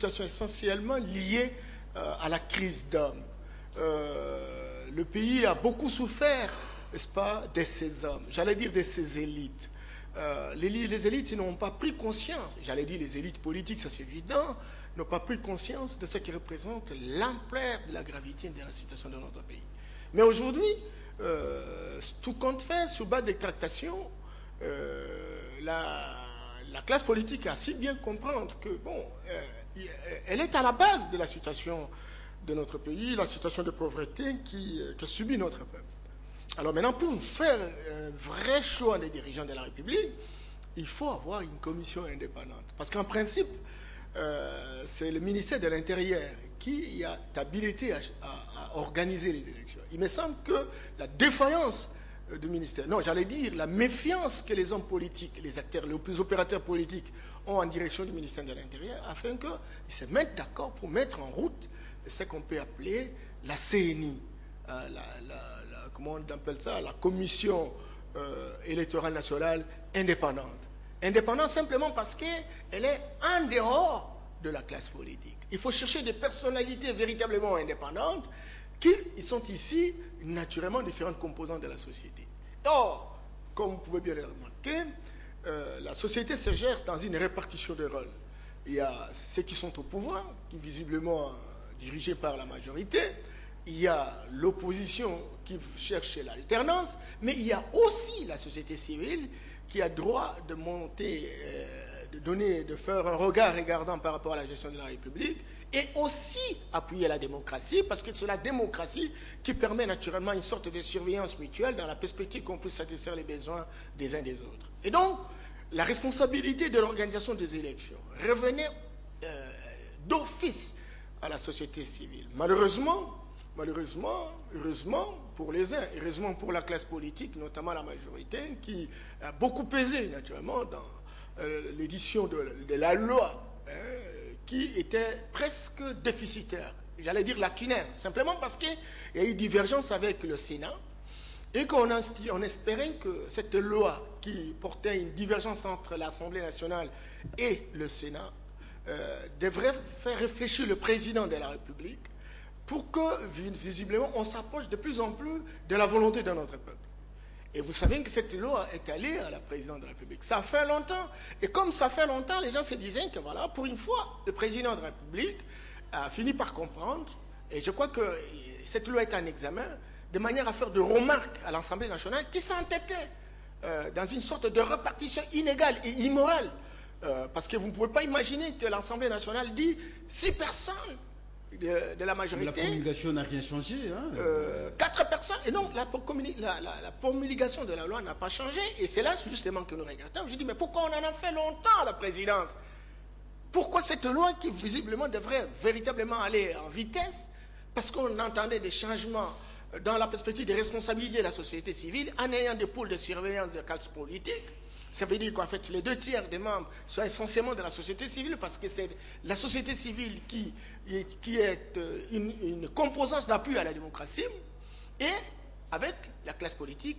situation essentiellement liée à la crise d'hommes. Le pays a beaucoup souffert, n'est-ce pas, de ces hommes, j'allais dire de ces élites. Les élites, ils n'ont pas pris conscience, j'allais dire les élites politiques, ça c'est évident, n'ont pas pris conscience de ce qui représente l'ampleur de la gravité de la situation de notre pays. Mais aujourd'hui, tout compte fait, sous base des tractations, la classe politique a si bien comprendre que, bon, elle est à la base de la situation de notre pays, la situation de pauvreté que subit notre peuple. Alors maintenant, pour faire un vrai choix des dirigeants de la République, il faut avoir une commission indépendante. Parce qu'en principe, c'est le ministère de l'Intérieur qui a habilité à organiser les élections. Il me semble que la défaillance du ministère, non, j'allais dire la méfiance que les hommes politiques, les acteurs, les opérateurs politiques ont en direction du ministère de l'Intérieur, afin qu'ils se mettent d'accord pour mettre en route ce qu'on peut appeler la CNI, comment on appelle ça, la Commission électorale nationale indépendante. Indépendante simplement parce qu'elle est en dehors de la classe politique. Il faut chercher des personnalités véritablement indépendantes qui sont ici, naturellement, différentes composantes de la société. Or, comme vous pouvez bien le remarquer, la société se gère dans une répartition de rôles. Il y a ceux qui sont au pouvoir, qui visiblement dirigés par la majorité. Il y a l'opposition qui cherche l'alternance, mais il y a aussi la société civile qui a droit de monter, de faire un regard regardant par rapport à la gestion de la République, et aussi appuyer la démocratie, parce que c'est la démocratie qui permet naturellement une sorte de surveillance mutuelle dans la perspective qu'on puisse satisfaire les besoins des uns des autres. Et donc, la responsabilité de l'organisation des élections revenait d'office à la société civile. Malheureusement, heureusement pour les uns, heureusement pour la classe politique, notamment la majorité, qui a beaucoup pesé naturellement dans l'édition de la loi, qui était presque déficitaire, j'allais dire lacunaire, simplement parce qu'il y a eu divergence avec le Sénat, et qu'on espérait que cette loi qui portait une divergence entre l'Assemblée nationale et le Sénat devrait faire réfléchir le président de la République pour que, visiblement, on s'approche de plus en plus de la volonté de notre peuple. Et vous savez que cette loi est allée à la présidente de la République. Ça fait longtemps. Et comme ça fait longtemps, les gens se disaient que, voilà, pour une fois, le président de la République a fini par comprendre. Et je crois que cette loi est en examen, de manière à faire de remarques à l'Assemblée nationale qui s'entêtait dans une sorte de répartition inégale et immorale. Parce que vous ne pouvez pas imaginer que l'Assemblée nationale dit 6 personnes de la majorité. La promulgation n'a rien changé. Hein. 4 personnes. Et non, la promulgation de la loi n'a pas changé. Et c'est là justement que nous regrettons. Je dis, mais pourquoi on en a fait longtemps à la présidence? Pourquoi cette loi qui visiblement devrait véritablement aller en vitesse? Parce qu'on entendait des changements dans la perspective des responsabilités de la société civile en ayant des pôles de surveillance de classe politique. Ça veut dire qu'en fait, les 2 tiers des membres sont essentiellement de la société civile parce que c'est la société civile qui est une composante d'appui à la démocratie et avec la classe politique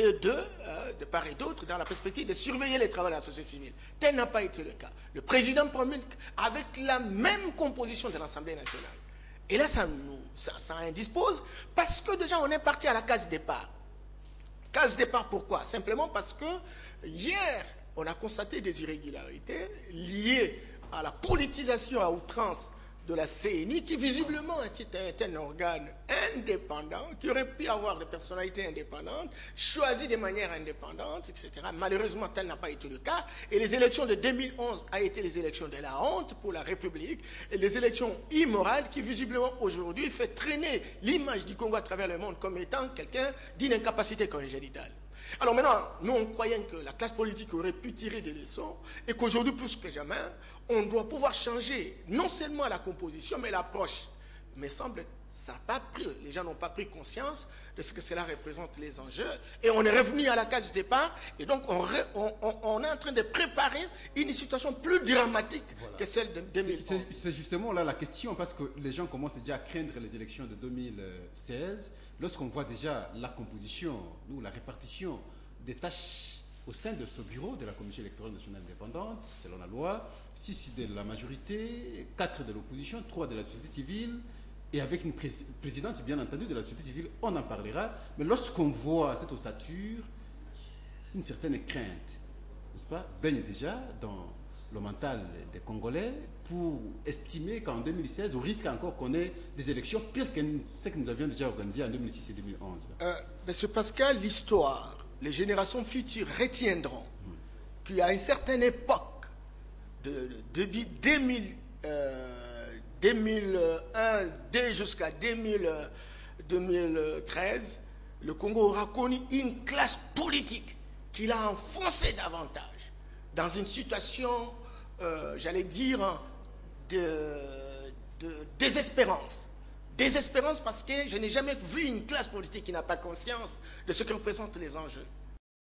de part et d'autre dans la perspective de surveiller les travaux de la société civile. Tel n'a pas été le cas. Le président promulgue avec la même composition de l'Assemblée nationale. Et là, ça indispose parce que déjà, on est parti à la case départ. Case départ, pourquoi? Simplement parce que hier, on a constaté des irrégularités liées à la politisation à outrance de la CNI, qui visiblement est un organe indépendant, qui aurait pu avoir des personnalités indépendantes, choisies de manière indépendante, etc. Malheureusement, tel n'a pas été le cas. Et les élections de 2011 ont été les élections de la honte pour la République, et les élections immorales qui, visiblement, aujourd'hui, fait traîner l'image du Congo à travers le monde comme étant quelqu'un d'une incapacité congénitale. Alors maintenant, nous, on croyait que la classe politique aurait pu tirer des leçons et qu'aujourd'hui, plus que jamais, on doit pouvoir changer non seulement la composition, mais l'approche. Mais semble ça n'a pas pris, les gens n'ont pas pris conscience de ce que cela représente les enjeux. Et on est revenu à la case départ, et donc on est en train de préparer une situation plus dramatique que celle de 2011. C'est justement là la question, parce que les gens commencent déjà à craindre les élections de 2016, lorsqu'on voit déjà la composition, ou la répartition des tâches au sein de ce bureau de la Commission électorale nationale indépendante, selon la loi, 6 de la majorité, 4 de l'opposition, 3 de la société civile, et avec une présidence, bien entendu, de la société civile, on en parlera. Mais lorsqu'on voit cette ossature, une certaine crainte, n'est-ce pas, baigne déjà dans le mental des Congolais pour estimer qu'en 2016, on risque encore qu'on ait des élections pires que ce que nous avions déjà organisé en 2006 et 2011. Monsieur Pascal, l'histoire, les générations futures retiendront qu'à une certaine époque, de 2001 jusqu'à 2013, le Congo aura connu une classe politique qui l'a enfoncé davantage dans une situation, j'allais dire, de désespérance. Désespérance parce que je n'ai jamais vu une classe politique qui n'a pas conscience de ce que représentent les enjeux.